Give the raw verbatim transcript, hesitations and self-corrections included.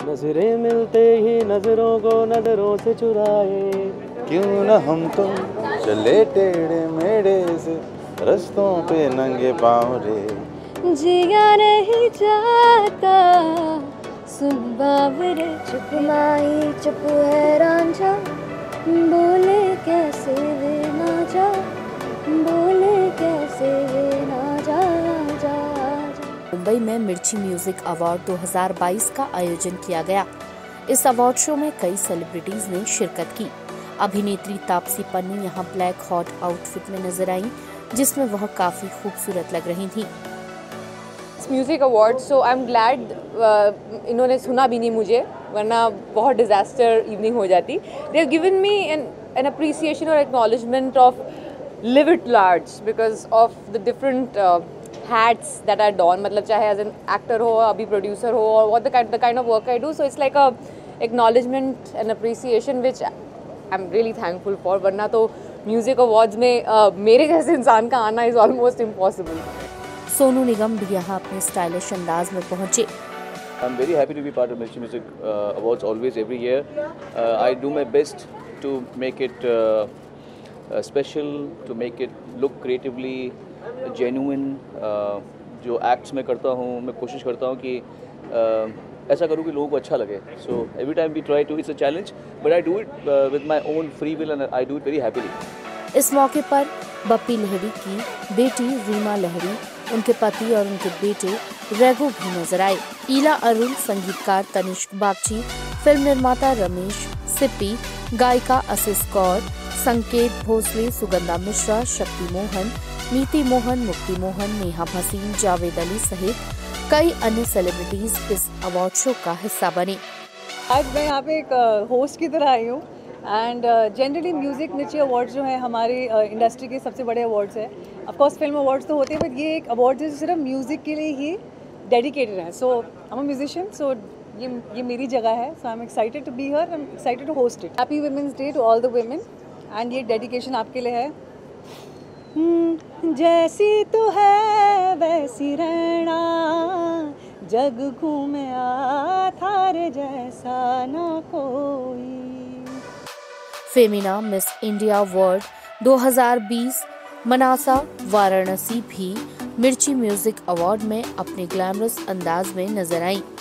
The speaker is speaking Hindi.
नजरें मिलते ही नजरों को नजरों से चुराए, क्यों न हम तुम चले टेढ़े मेढ़े से रस्तों पे नंगे पाँव रे। जिया नहीं जाता सुन बाबरे, चुप माही चुप है रांझा, बोले कैसे वे ना जा, बोले कैसे वे ना जा, जा, जा। मुंबई में मिर्ची म्यूजिक अवार्ड दो हज़ार बाईस का आयोजन किया गया। इस अवार्ड शो में कई सेलिब्रिटीज ने शिरकत की। अभिनेत्री तापसी पन्नू यहाँ ब्लैक हॉट आउटफिट में नजर आई, जिसमें वह काफी खूबसूरत लग रही थी। Music award, so I am glad इन्होंने सुना भी नहीं मुझे, वरना बहुत डिजास्टर इवनिंग हो जाती। They have given me an an appreciation और acknowledgement of live it large because of the different hats that are done, मतलब चाहे एज एन एक्टर हो, अभी प्रोड्यूसर हो, और what the kind the kind of work I do, so it's like a acknowledgement and appreciation which I'm really thankful for। वरना तो म्यूजिक अवार्ड्स में uh, मेरे जैसे इंसान का आना is almost impossible। Sonu Nigam भी यहाँ अपने स्टाइलिश अंदाज में पहुंचे। I'm very happy to be part of Mirchi Music uh, Awards always every year. Uh, I do my best to make it uh, uh, special, to make it look creatively genuine। uh, जो एक्ट्स मैं करता हूँ, मैं कोशिश करता हूँ कि uh, ऐसा करूँ कि लोगों को अच्छा लगे। So every time we try to, it's a challenge, but I do it with my own free will and I do it very happily. इस मौके पर बप्पी लहरी की बेटी रीमा लहरी, उनके पति और उनके बेटे रघु भी नजर आए। ईला अरुण, संगीतकार तनिष्क बागची, फिल्म निर्माता रमेश सिप्पी, गायिका आशीष कौर, संकेत भोसले, सुगंधा मिश्रा, शक्ति मोहन, नीति मोहन, मुक्ति मोहन, नेहा भसीन, जावेद अली सहित कई अन्य सेलिब्रिटीज इस अवार्ड शो का हिस्सा बने। आज मैं यहाँ पे एक होस्ट की तरह आई हूँ and generally music Mirchi awards जो है हमारी इंडस्ट्री के सबसे बड़े अवार्ड्स हैं। ऑफ कोर्स फिल्म अवार्ड्स तो होते हैं, बट ये एक अवार्ड है जो सिर्फ म्यूज़िक के लिए ही डेडिकेटेड है। So I am a musician, सो ये ये मेरी जगह है। So I am excited to be here, I am excited to host it. Happy women's day to all the women, and ये डेडिकेशन आपके लिए है। जैसी तू है वैसी रहना, जग घूमे थारे जैसा ना कोई। फेमिना मिस इंडिया वर्ल्ड दो हज़ार बीस मनासा वाराणसी भी मिर्ची म्यूजिक अवार्ड में अपने ग्लैमरस अंदाज में नजर आई।